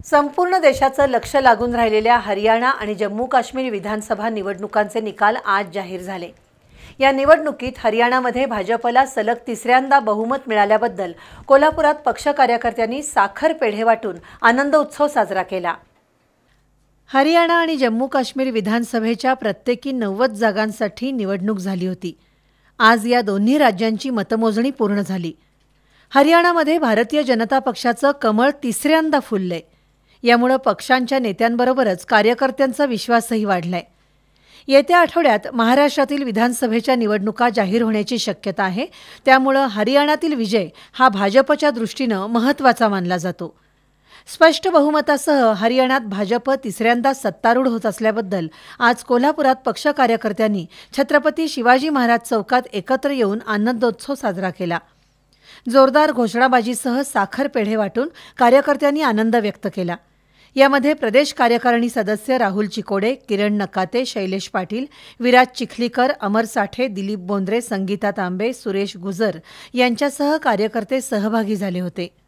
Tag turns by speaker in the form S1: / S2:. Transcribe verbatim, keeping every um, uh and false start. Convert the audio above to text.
S1: संपूर्ण देशाचं लक्ष लागून राहिलेल्या हरियाणा आणि जम्मू काश्मीर विधानसभा निवडणुकांचे निकाल आज जाहीर झाले। या निवडणुकीत हरियाणामध्ये भाजपला सलग तिसऱ्यांदा बहुमत मिळाल्याबद्दल कोल्हापुरात पक्ष कार्यकर्त्यांनी साखर पेढे वाटून आनंद उत्सव साजरा केला। हरियाणा आणि जम्मू काश्मीर विधानसभेच्या प्रत्येकी नव्वद जागांसाठी निवडणूक झाली होती। आज या दोन्ही राज्यांची मतमोजणी पूर्ण झाली। हरियाणामध्ये भारतीय जनता पक्षाचं कमळ तिसऱ्यांदा फुललंय। यामुळे पक्षांच्या नेत्यांबरोबरच कार्यकर्त्यांचा विश्वासही वाढलाय। येत्या आठवड्यात महाराष्ट्रातील विधानसभेच्या निवडणुका जाहीर होण्याची शक्यता आहे। त्यामुळे हरियाणातील विजय हा भाजपच्या दृष्टीने महत्त्वाचा मानला जातो। स्पष्ट बहुमतासह हरियाणात भाजप तिसऱ्यांदा सत्तारूढ होत असल्याबद्दल आज कोल्हापुरात पक्ष कार्यकर्त्यांनी छत्रपती शिवाजी महाराज चौकात एकत्र येऊन आनंदोत्सव साजरा केला। जोरदार घोषणाबाजीसह साखर पेढे वाटून कार्यकर्त्यांनी आनंद व्यक्त केला। यामध्ये प्रदेश कार्यकारिणी सदस्य राहुल चिकोडे, किरण नकाते, शैलेश पाटील, विराज चिखलीकर, अमर साठे, दिलीप बोंद्रे, संगीता तांबे, सुरेश गुजर यांच्यासह कार्यकर्ते सहभागी झाले होते।